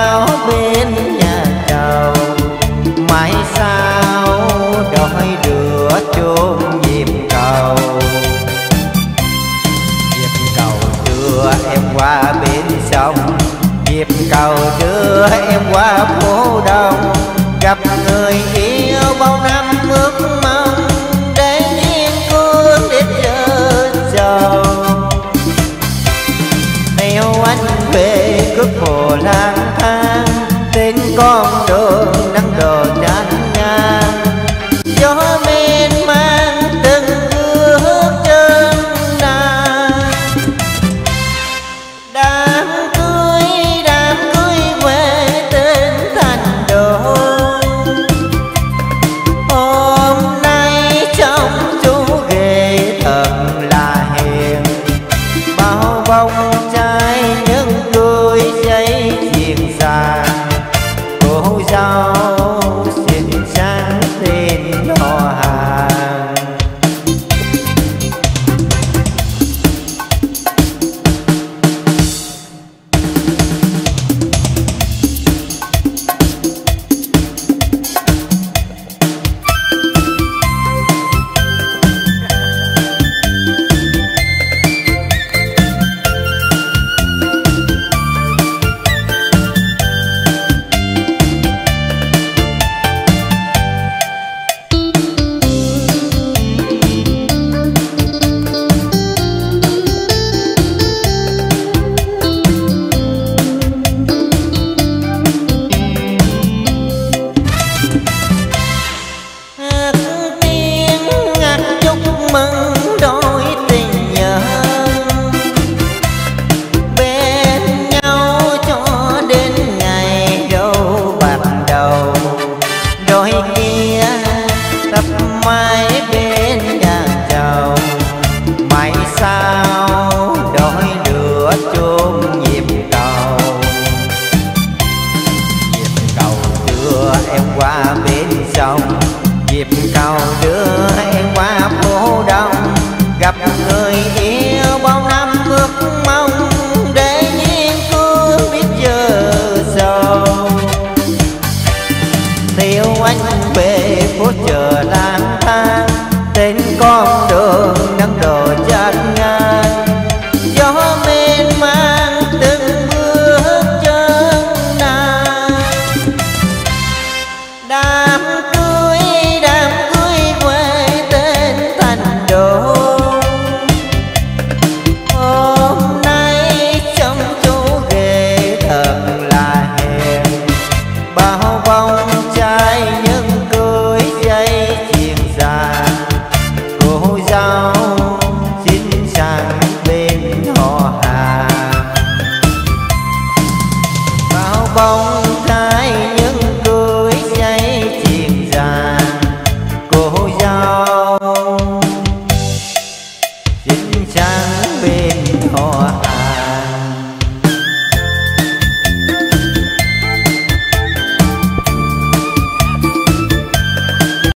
sao bên nhà chầu, mai sao đôi đứa chôn diệp cầu. Diệp cầu đưa em qua bên sông, diệp cầu đưa em qua phố đông. Gặp người yêu bao năm ước mong, để nhiên cương đến giờ giàu. Theo anh về cướp hồ lang thang, trên con đường nắng đổ chán ngang. Gió mênh mang từng bước chân nàng. Đám cưới quê tên Thành Đô. Hôm nay trong chú ghê thật là hiền, bao bông trai những đôi giấy chuyền vàng. Cô dâu xinh xắn tên họ hàng. Diệp cầu đưa em qua phố đông. Gặp người yêu bao năm ước mong, để nhiên cương biết giờ giàu. Theo anh về phố chợ lang thang, trên con đường nắng đổ chát ngang. Gió mênh mang từng bước chân nàng. Đám cưới quê tên Thành Đô. Hôm nay trong chú ghê thật là hiền, bao bông trai những cưới dây chuyền vàng. Cô dâu xinh xắn bên họ hàng, bao bông trai những cưới dây chuyền vàng. Cô dâu xinh xắn bên họ.